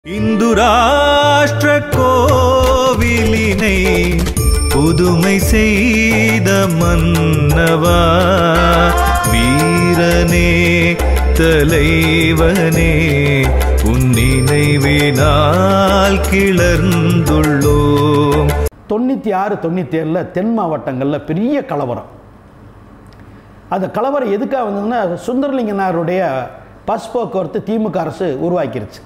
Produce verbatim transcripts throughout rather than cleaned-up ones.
இந்து ராஷ்டிர கோவிலினை புதுமை செய்த மன்னவா, வீரனே தலைவனே, உன் நினைவினால் கிளர்ந்துள்ளோம். தொண்ணூற்றி ஆறு தொண்ணூற்றி ஏழில் தென் மாவட்டங்களில் பெரிய கலவரம். அந்த கலவரம் எதுக்காக வந்ததுன்னா, சுந்தரலிங்கனாருடைய பஸ் போக்குவரத்து திமுக அரசு உருவாக்கிருச்சு.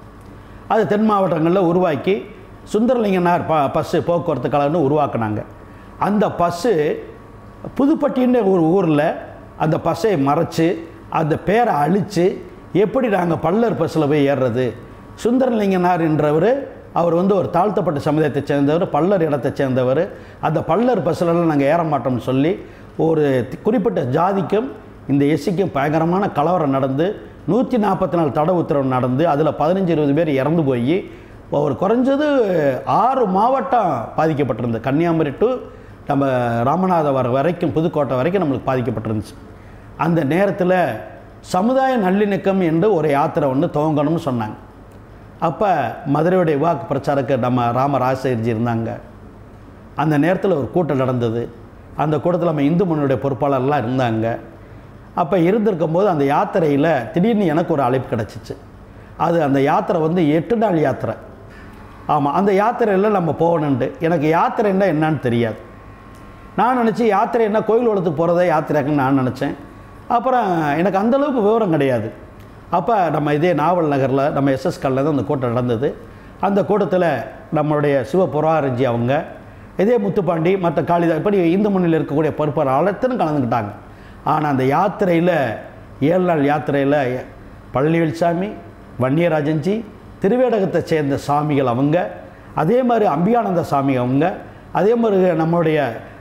அது தென் மாவட்டங்களில் உருவாக்கி சுந்தரலிங்கனார் ப பஸ்ஸு போக்குவரத்து கழகம்னு உருவாக்குனாங்க. அந்த பஸ்ஸு புதுப்பட்டின்னு ஒரு ஊரில் அந்த பஸ்ஸை மறைச்சி அந்த பேரை அழித்து எப்படி நாங்கள் பல்லர் பஸ்ஸில் போய் ஏறுறது. சுந்தரலிங்கனார் என்றவர் அவர் வந்து ஒரு தாழ்த்தப்பட்ட சமுதாயத்தை சேர்ந்தவர், பல்லர் இடத்தை சேர்ந்தவர். அந்த பல்லர் பஸ்ஸிலலாம் நாங்கள் ஏற மாட்டோம்னு சொல்லி ஒரு குறிப்பிட்ட ஜாதிக்கும் இந்த எஸ்சிக்கும் பயங்கரமான கலவரம் நடந்து நூற்றி நாற்பத்தி நாலு தடை உத்தரவு நடந்து அதில் பதினஞ்சு இருபது பேர் இறந்து போய் ஒரு குறைஞ்சது ஆறு மாவட்டம் பாதிக்கப்பட்டிருந்தது. கன்னியாகுமரி டு நம்ம ராமநாதபுரம் வரைக்கும் புதுக்கோட்டை வரைக்கும் நம்மளுக்கு பாதிக்கப்பட்டிருந்துச்சு. அந்த நேரத்தில் சமுதாய நல்லிணக்கம் என்று ஒரு யாத்திரை ஒன்று துவங்கணும்னு சொன்னாங்க. அப்போ மதுரையுடைய வாக்கு பிரச்சாரக்கு நம்ம ராமராஜசேகர்ஜி இருந்தாங்க. அந்த நேரத்தில் ஒரு கூட்டம் நடந்தது. அந்த கூட்டத்தில் நம்ம இந்து முன்னணியுடைய பொறுப்பாளர்லாம் இருந்தாங்க. அப்போ இருந்திருக்கும் போது அந்த யாத்திரையில் திடீர்னு எனக்கு ஒரு அழைப்பு கிடச்சிச்சு. அது அந்த யாத்திரை வந்து எட்டு நாள் யாத்திரை. ஆமாம், அந்த யாத்திரையில் நம்ம போகணுன்ட்டு. எனக்கு யாத்திரைன்னா என்னன்னு தெரியாது. நான் நினச்சி யாத்திரை என்ன கோயில் குளத்துக்கு போகிறதே யாத்திரைக்குன்னு நான் நினச்சேன். அப்புறம் எனக்கு அந்தளவுக்கு விவரம் கிடையாது. அப்போ நம்ம இதே நாவல் நகரில் நம்ம எஸ்எஸ் காலில் தான் அந்த கூட்டம் நடந்தது. அந்த கூட்டத்தில் நம்மளுடைய சிவபுராரஞ்சி அவங்க, இதே முத்துப்பாண்டி, மற்ற காளிதா, இப்படி இந்து முன்னில் இருக்கக்கூடிய பொறுப்பாளர் அனைத்தரும் கலந்துக்கிட்டாங்க. ஆனால் அந்த யாத்திரையில் ஏழு நாள் யாத்திரையில் பழனிவேல்சாமி, வன்னியராஜன்ஜி, திருவேடகத்தை சேர்ந்த சாமிகள் அவங்க, அதே மாதிரி அம்பியானந்த சாமி அவங்க, அதே மாதிரி நம்மளுடைய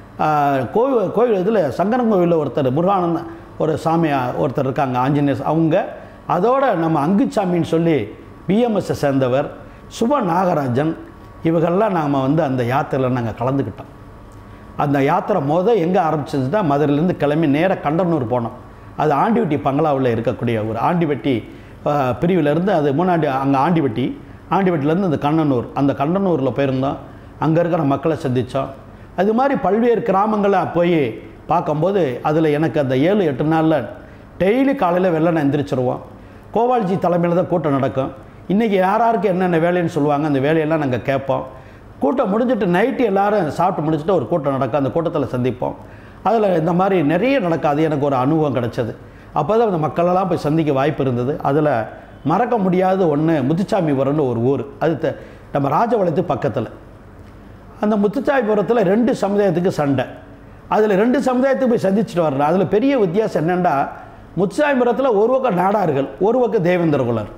கோவில் கோவில் இதில் சங்கரங்கோவிலில் ஒருத்தர் முருகானந்த ஒரு சாமி ஒருத்தர் இருக்காங்க, ஆஞ்சநேயர் அவங்க, அதோட நம்ம அங்குச்சாமின்னு சொல்லி பிஎம்எஸ்ஸை சேர்ந்தவர் சுப நாகராஜன், இவங்கெல்லாம் நாம் வந்து அந்த யாத்திரையில் நாங்கள் கலந்துக்கிட்டோம். அந்த யாத்திரை மொதல் எங்கே ஆரம்பிச்சதுன்னா, மதுரையிலேருந்து கிளம்பி நேராக கண்டனூர் போனோம். அது ஆண்டிவெட்டி பங்களாவில் இருக்கக்கூடிய ஒரு ஆண்டிவெட்டி பிரிவிலேருந்து அது மூணாண்டி அங்கே ஆண்டிவெட்டி ஆண்டிவெட்டிலேருந்து அந்த கண்ணனூர், அந்த கண்டனூரில் போயிருந்தோம். அங்கே இருக்கிற மக்களை சந்தித்தோம். அது மாதிரி பல்வேறு கிராமங்களை போய் பார்க்கும்போது அதில் எனக்கு அந்த ஏழு எட்டு நாளில் டெய்லி காலையில் வெள்ளனை எந்திரிச்சிருவோம். கோபால்ஜி தலைமையில் தான் கூட்டம் நடக்கும். இன்றைக்கி யார் யாருக்கு என்னென்ன வேலைன்னு சொல்லுவாங்க, அந்த வேலையெல்லாம் நாங்கள் கேட்போம். கூட்டம் முடிஞ்சிட்டு நைட்டு எல்லோரும் சாப்பிட்டு முடிச்சுட்டு ஒரு கூட்டம் நடக்கும். அந்த கூட்டத்தில் சந்திப்போம். அதில் இந்த மாதிரி நிறைய நடக்காது. எனக்கு ஒரு அனுபவம் கிடச்சது. அப்போ தான் அந்த மக்களெல்லாம் போய் சந்திக்க வாய்ப்பு இருந்தது. அதில் மறக்க முடியாத ஒன்று முத்துச்சாமிபுரம்னு ஒரு ஊர். அது நம்ம ராஜபாளையத்து பக்கத்தில். அந்த முத்துச்சாமிபுரத்தில் ரெண்டு சமுதாயத்துக்கு சண்டை. அதில் ரெண்டு சமுதாயத்துக்கு போய் சந்திச்சுட்டு வரல. அதில் பெரிய வித்தியாசம் என்னென்னா, முத்துச்சாமிபுரத்தில் ஒரு பக்கம் நாடார்கள், ஒரு பக்கம் தேவேந்திரகுலர்.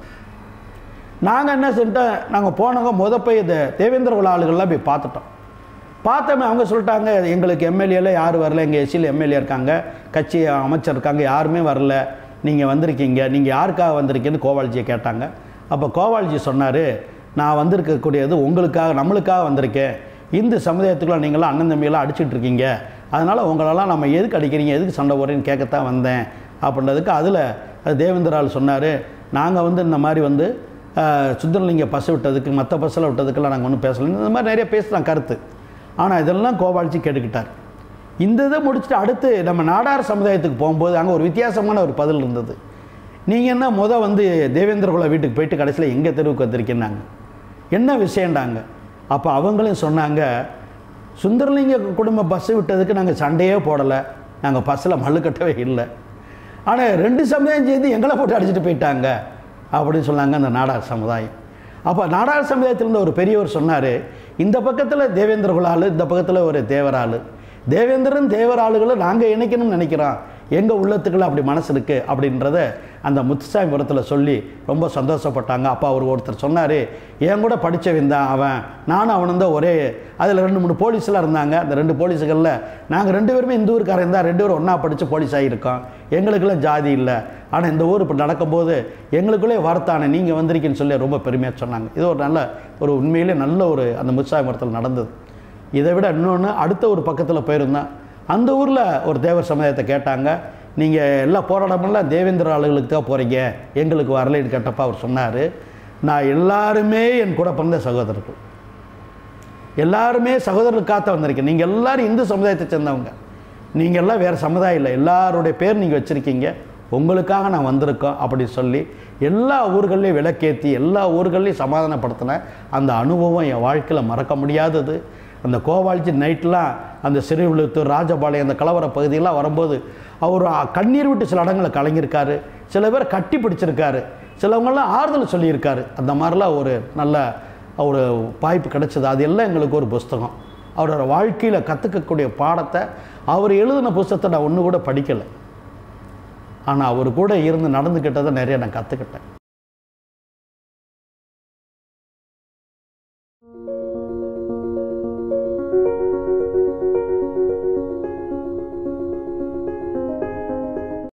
நாங்கள் என்ன செஞ்சிட்டோம், நாங்கள் போனவங்க முத போய் இந்த தேவேந்திரகுல ஆளுகள்லாம் போய் பார்த்துட்டோம். பார்த்தோமே அவங்க சொல்லிட்டாங்க, எங்களுக்கு எம்எல்ஏல யாரும் வரல, எங்கள் எஸ்சியில் எம்எல்ஏ இருக்காங்க, கட்சி அமைச்சர் இருக்காங்க, யாருமே வரல, நீங்கள் வந்திருக்கீங்க, நீங்கள் யாருக்காக வந்திருக்கீங்கன்னு கோபால்ஜியை கேட்டாங்க. அப்போ கோபால்ஜி சொன்னார், நான் வந்திருக்கக்கூடியது உங்களுக்காக, நம்மளுக்காக வந்திருக்கேன். இந்து சமுதாயத்துக்குள்ள நீங்களாம் அண்ணன் தம்பியெல்லாம் அடிச்சுட்டு இருக்கீங்க, அதனால் உங்களெல்லாம் நம்ம எதுக்கு அடிக்கிறீங்க, எதுக்கு சண்டை போடுறீங்கன்னு கேட்கத்தான் வந்தேன் அப்படின்றதுக்கு அதில் அது தேவேந்திரால் சொன்னார், நாங்கள் வந்து இந்த மாதிரி வந்து சுந்தரலிங்க பஸ் விட்டதுக்கு மற்ற பஸ்ஸில் விட்டதுக்கெல்லாம் நாங்கள் ஒன்றும் பேசலை, இந்த மாதிரி நிறைய பேசலாம் கருத்து. ஆனால் இதெல்லாம் கோபால்ஜி கேட்டுக்கிட்டார். இந்த இதை முடிச்சுட்டு அடுத்து நம்ம நாடார் சமுதாயத்துக்கு போகும்போது அங்கே ஒரு வித்தியாசமான ஒரு பதில் இருந்தது. நீங்கள் என்ன மொதல் வந்து தேவேந்திரகுல வீட்டுக்கு போயிட்டு கடைசியில் எங்கள் தெருவுக்கு வந்திருக்கேன்னாங்க. என்ன விஷயண்டாங்க. அப்போ அவங்களும் சொன்னாங்க, சுந்தரலிங்க குடும்ப பஸ்ஸு விட்டதுக்கு நாங்கள் சண்டையே போடலை, நாங்கள் பஸ்ஸில் மல்லு கட்டவே இல்லை, ஆனால் ரெண்டு சமுதாயம் சேர்ந்து எங்களை போட்டு அடிச்சுட்டு போயிட்டாங்க அப்படின்னு சொன்னாங்க அந்த நாடார் சமுதாயம். அப்போ நாடார் சமுதாயத்திலேருந்து ஒரு பெரியவர் சொன்னார், இந்த பக்கத்தில் தேவேந்திரகுல ஆள், இந்த பக்கத்தில் ஒரு தேவராள், தேவேந்திரன் தேவராளுகளை நாங்கள் இணைக்கணும்னு நினைக்கிறோம், எங்கள் உள்ளத்துக்குள்ள அப்படி மனசு இருக்குது அப்படின்றத அந்த முத்துச்சாமிபுரத்தில் சொல்லி ரொம்ப சந்தோஷப்பட்டாங்க. அப்போ அவர் ஒருத்தர் சொன்னார், என் கூட படித்தவன் தான் அவன், நானும் அவனும் தான் ஒரே, அதில் ரெண்டு மூணு போலீஸ்லாம் இருந்தாங்க. அந்த ரெண்டு போலீஸுகளில் நாங்கள் ரெண்டு பேருமே இந்த ஊருக்காரன் தான், ரெண்டு பேரும் ஒன்றா படித்து போலீஸ் ஆகியிருக்கோம், எங்களுக்கெல்லாம் ஜாதி இல்லை, ஆனால் இந்த ஊர் இப்போ நடக்கும்போது எங்களுக்குள்ளே வார்த்தானே நீங்கள் வந்திருக்கீன்னு சொல்லி ரொம்ப பெருமையாக சொன்னாங்க. இது ஒரு நல்ல ஒரு உண்மையிலே நல்ல ஒரு அந்த முத்துச்சாமிபுரத்தில் நடந்தது. இதை விட இன்னொன்று, அடுத்த ஒரு பக்கத்தில் போயிருந்தேன். அந்த ஊரில் ஒரு தேவர் சமுதாயத்தை கேட்டாங்க, நீங்கள் எல்லா போராட்டமெல்லாம் தேவேந்திர ஆளுகளுக்கு தான் போகிறீங்க, எங்களுக்கு வரலைன்னு கேட்டப்போ அவர் சொன்னார், நான் எல்லாருமே என் கூட பிறந்த சகோதரர்கள், எல்லாருமே சகோதரர்களுக்காக வந்திருக்கேன். நீங்கள் எல்லாரும் இந்து சமுதாயத்தை சேர்ந்தவங்க, நீங்கள் எல்லாம் வேறு சமுதாயம் இல்லை, எல்லாருடைய பேர் நீங்கள் வச்சுருக்கீங்க, உங்களுக்காக நான் வந்திருக்கோம் அப்படி சொல்லி எல்லா ஊர்கள்லேயும் விளக்கேற்றி எல்லா ஊர்கள்லையும் சமாதானப்படுத்தின அந்த அனுபவம் என் வாழ்க்கையில் மறக்க முடியாதது. அந்த கோவால்ஜி நைட்லாம் அந்த சிறுவிழுத்தூர் ராஜபாளையம் அந்த கலவர பகுதியெல்லாம் வரும்போது அவர் கண்ணீர் விட்டு சில இடங்களை கலங்கியிருக்காரு, சில பேர் கட்டி பிடிச்சிருக்காரு, சிலவங்கெல்லாம் ஆறுதல் சொல்லியிருக்காரு. அந்த மாதிரிலாம் ஒரு நல்ல ஒரு வாய்ப்பு கிடைச்சது. அது எல்லாம் எங்களுக்கு ஒரு புஸ்தகம். அவரோட வாழ்க்கையில் கற்றுக்கக்கூடிய பாடத்தை அவர் எழுதின புஸ்தகத்தை நான் ஒன்று கூட படிக்கலை, ஆனால் அவர் கூட இருந்து நடந்துக்கிட்டதை நிறைய நான் கற்றுக்கிட்டேன்.